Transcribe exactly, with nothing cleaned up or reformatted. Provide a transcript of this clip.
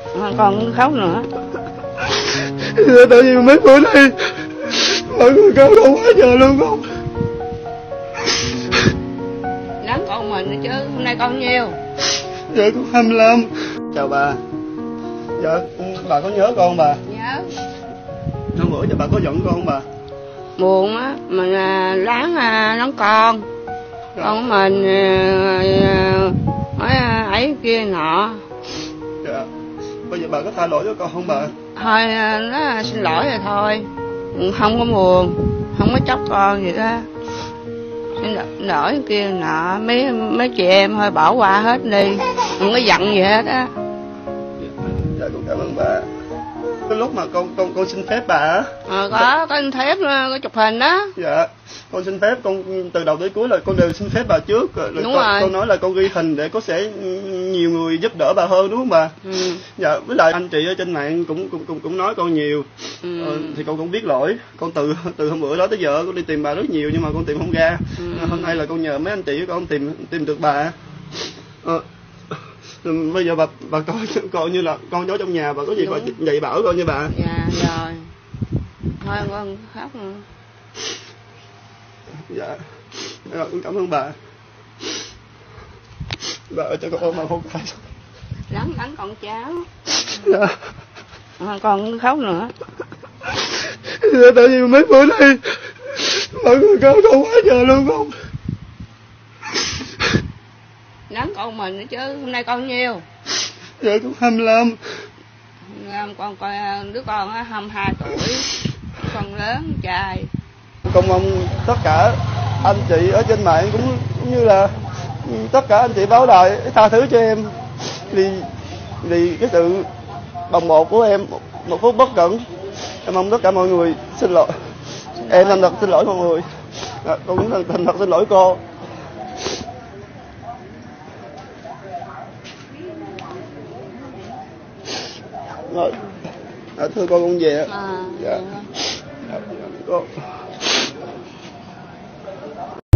Còn khóc nữa. Tại vì mấy bữa nay mọi người cao con quá trời luôn con. Đáng con mình chứ, hôm nay con nhiêu? Dạ con hai mươi lăm. Chào bà. Dạ bà có nhớ con bà? Nhớ. Hôm bữa giờ bà có giận con không bà? Buồn á, mình láng đón con. Dạ. Con mình nói ấy kia nọ. Dạ. Bây giờ bà có tha lỗi cho con không bà? Thôi nó xin lỗi rồi thôi, không có buồn, không có trách con gì đó. Xin lỗi kia nọ, mấy mấy chị em thôi bỏ qua hết đi, không có giận gì hết á. Dạ con cảm ơn bà. Cái lúc mà con con con xin phép bà á. Ờ có có xin phép, có chụp hình đó. Dạ con xin phép, con từ đầu tới cuối là con đều xin phép bà trước rồi. Đúng con, rồi. Con nói là con ghi hình để có sẽ nhiều người giúp đỡ bà hơn đúng không bà? Ừ. Dạ với lại anh chị ở trên mạng cũng cũng cũng cũng nói con nhiều. Ừ. Ờ, thì con cũng biết lỗi. Con từ từ hôm bữa đó tới giờ con đi tìm bà rất nhiều nhưng mà con tìm không ra. Ừ. Hôm nay là con nhờ mấy anh chị con tìm tìm được bà. Ờ, bây giờ bà bà coi coi như là con cháu trong nhà, bà có gì bà dạy bảo con nha bà. Dạ rồi. Thôi con khóc nữa. Dạ rồi con cảm ơn bà. Bà ơi cho con ôm bà hôn tay. Lắng lắng con cháu. Dạ. À, con khóc nữa. Dạ, tại vì mấy bữa nay mọi người cao con quá trời luôn con. Đáng con mình chứ, hôm nay con nhiêu? Dạ con hai mươi lăm. Con coi đứa con á hai mươi hai tuổi, con lớn trai. Con mong tất cả anh chị ở trên mạng cũng, cũng như là tất cả anh chị báo đài tha thứ cho em vì vì cái sự bồng bột của em một, một phút bất cẩn. Em mong tất cả mọi người xin lỗi. Xin em thành thật xin lỗi mọi người. À, con cũng thành, thành thật xin lỗi cô. Rồi. À, thưa con con về. À, dạ. Dạ, dạ, con.